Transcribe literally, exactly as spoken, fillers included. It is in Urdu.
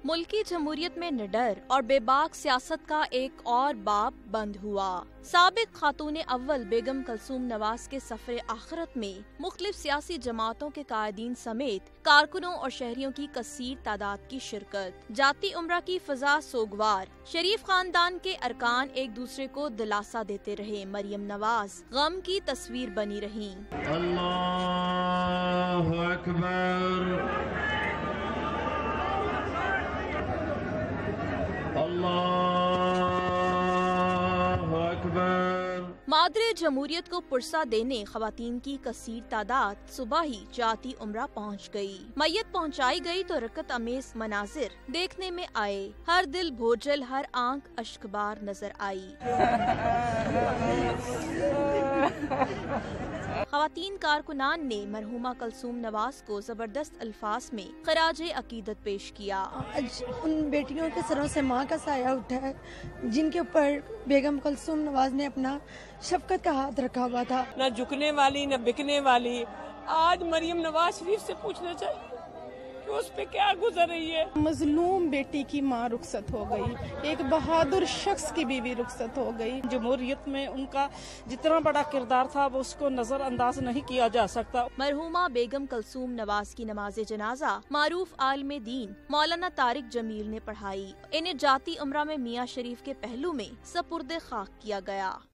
ملکی جمہوریت میں نڈر اور بے باک سیاست کا ایک اور باب بند ہوا۔ سابق خاتون اول بیگم کلثوم نواز کے سفر آخرت میں مختلف سیاسی جماعتوں کے قائدین سمیت کارکنوں اور شہریوں کی کثیر تعداد کی شرکت۔ جاتی عمرہ کی فضا سوگوار، شریف خاندان کے ارکان ایک دوسرے کو دلاسا دیتے رہے، مریم نواز غم کی تصویر بنی رہیں۔ اللہ اکبر، اللہ اکبر۔ مادر جمہوریت کو پرسہ دینے خواتین کی کثیر تعداد صبح ہی جاتی عمرہ پہنچ گئی۔ میت پہنچائی گئی تو رکت امیز مناظر دیکھنے میں آئے، ہر دل بھوجل، ہر آنکھ اشکبار نظر آئی۔ خواتین کارکنان نے مرحومہ کلثوم نواز کو زبردست الفاظ میں خراج عقیدت پیش کیا۔ آج ان بیٹیوں کے سروں سے ماں کا سایہ اٹھا ہے جن کے اوپر بیگم کلثوم نواز نے اپنا شفقت کا ہاتھ رکھا ہوا تھا۔ نہ جھکنے والی نہ بکنے والی۔ آج مریم نواز شریف سے پوچھنا چاہیے کہ اس پہ کیا گزر رہی ہے۔ مظلوم بیٹی کی ماں رخصت ہو گئی، ایک بہادر شخص کی بیوی رخصت ہو گئی۔ جمہوریت میں ان کا جتنا بڑا کردار تھا وہ اس کو نظر انداز نہیں کیا جا سکتا۔ مرحومہ بیگم کلثوم نواز کی نماز جنازہ معروف عالم دین مولانا طارق جمیل نے پڑھائی۔ انہیں جاتی عمرہ میں میاں شریف کے پہلو میں سپرد خاک کیا گیا۔